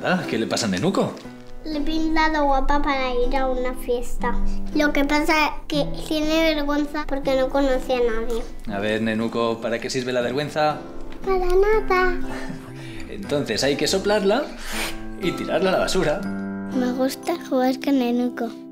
Nada, ¿qué le pasa a Nenuco? Le he pintado guapa para ir a una fiesta. Lo que pasa es que tiene vergüenza porque no conoce a nadie. A ver, Nenuco, ¿para qué sirve la vergüenza? Para nada. Entonces hay que soplarla y tirarla a la basura. Me gusta jugar con Nenuco.